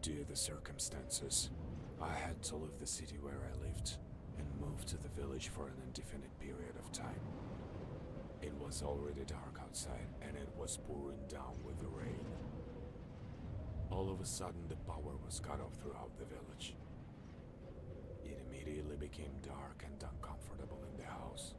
Due to the circumstances, I had to leave the city where I lived and move to the village for an indefinite period of time. It was already dark outside and it was pouring down with the rain. All of a sudden the power was cut off throughout the village. It immediately became dark and uncomfortable in the house.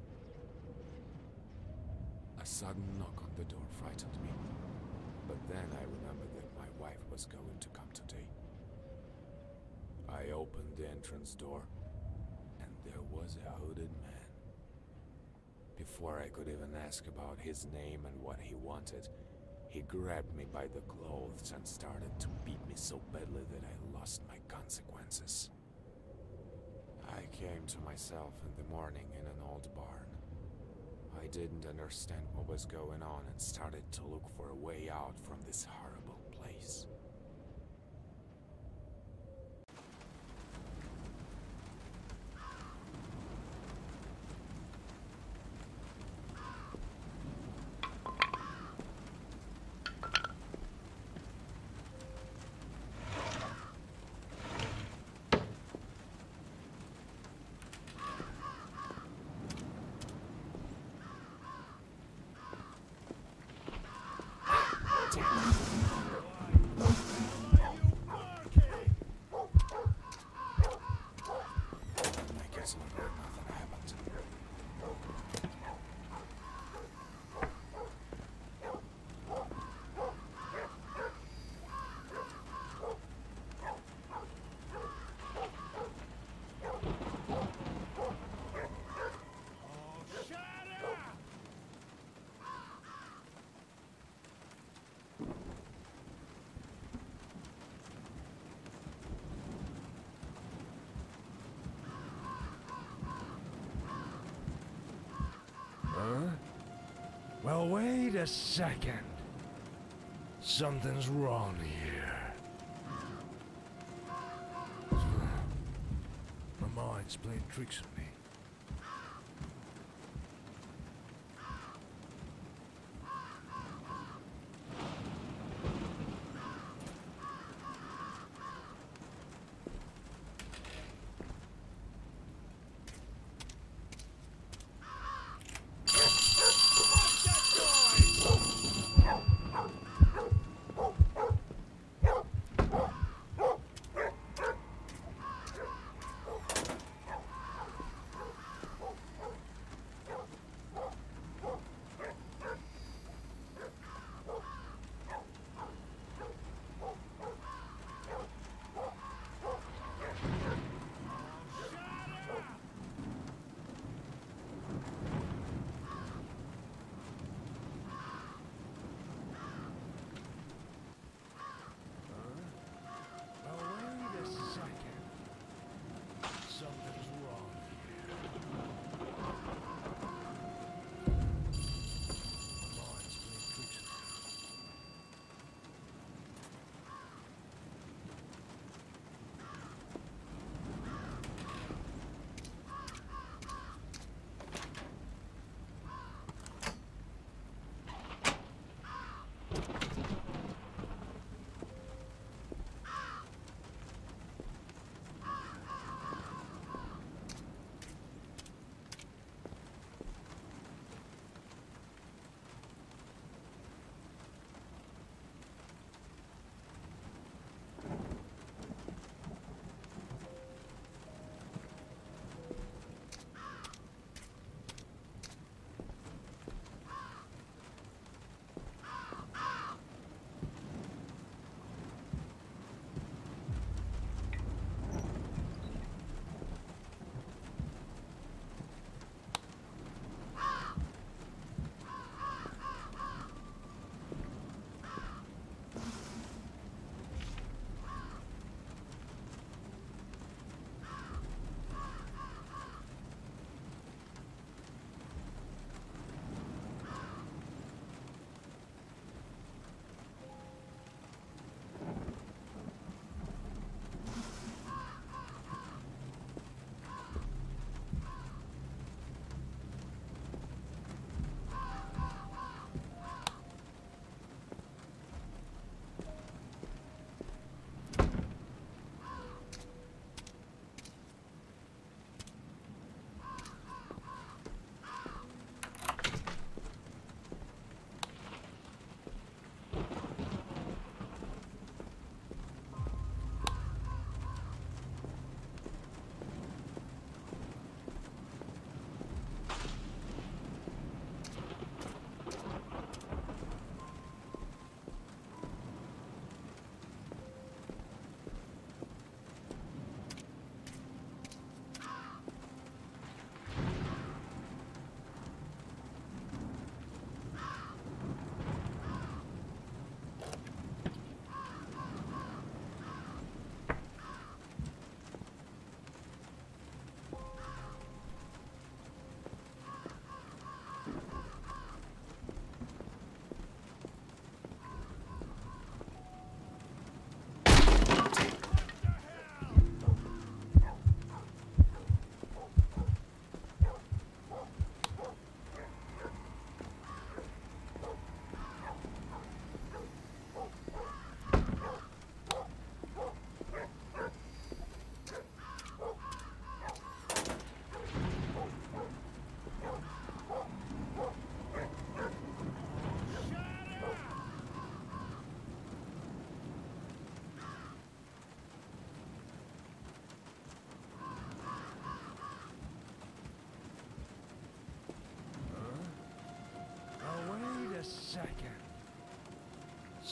A sudden knock on the door frightened me, but then I remembered that my wife was going to come today. I opened the entrance door, and there was a hooded man. Before I could even ask about his name and what he wanted, he grabbed me by the clothes and started to beat me so badly that I lost my consequences. I came to myself in the morning in an old barn. I didn't understand what was going on and started to look for a way out from this horrible place. Well, wait a second. Something's wrong here. My mind's playing tricks on me.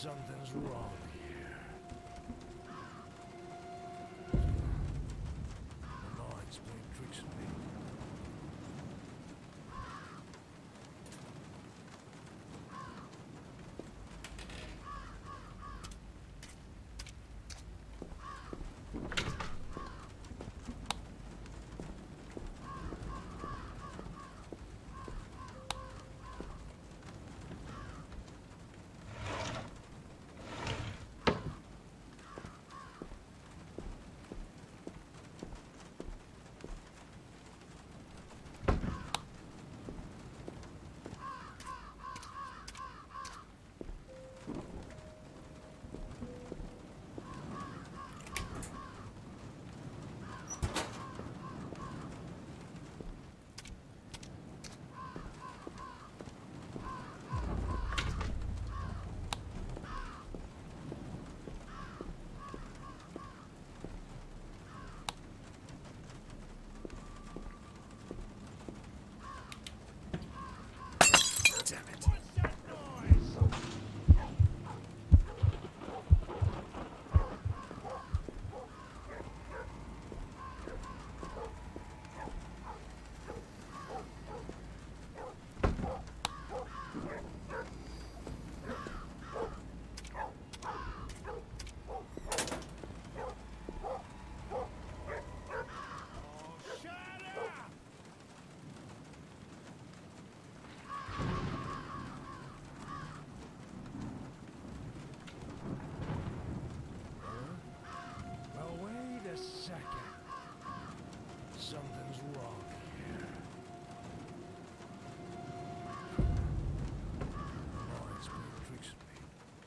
Something's wrong here. My mind's playing tricks on me. Damn it. What's that noise? Well, wait a second. Something's wrong here. My mind's playing tricks on me.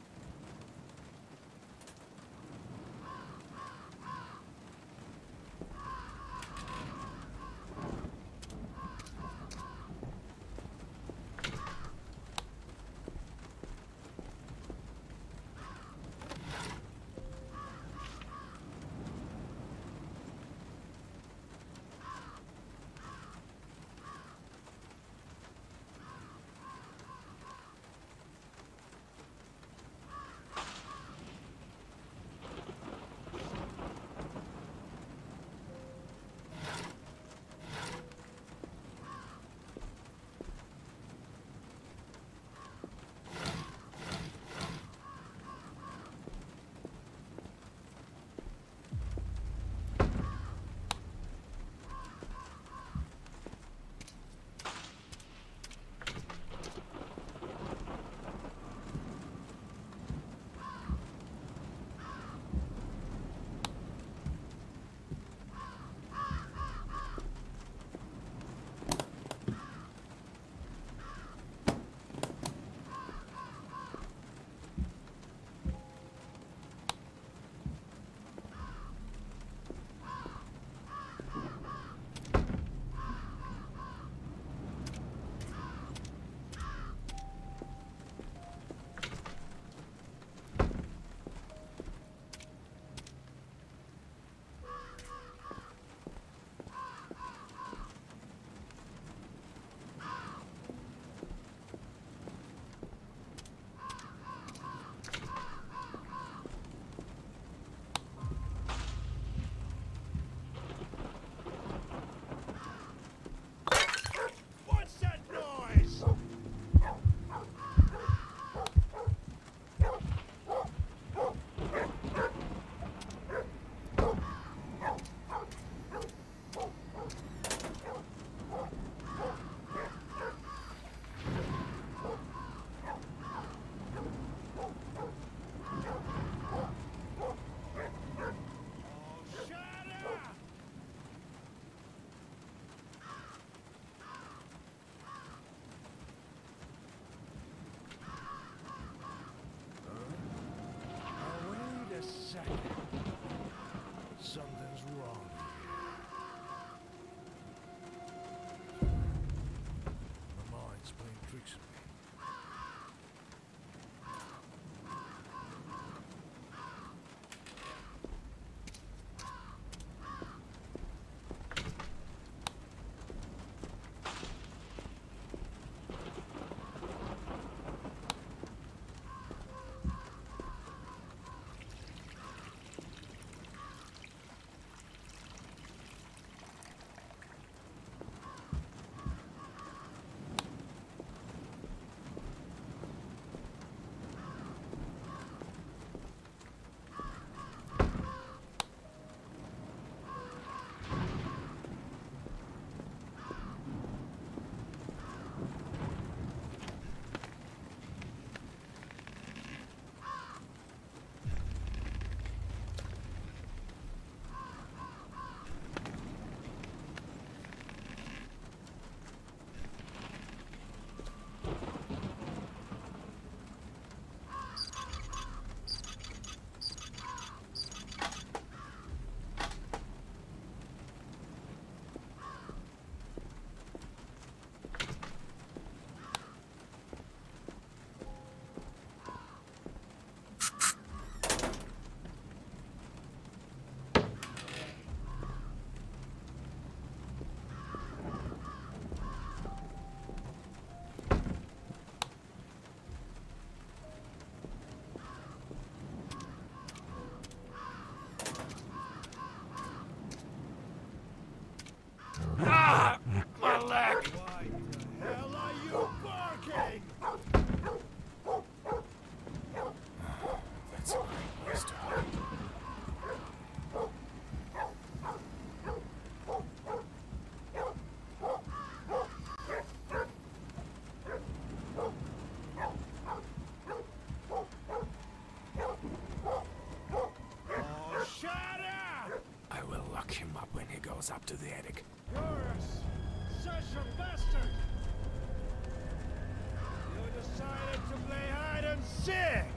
Something's wrong here. My mind's playing tricks on me. was up to the attic. Such a bastard! You decided to play hide and seek!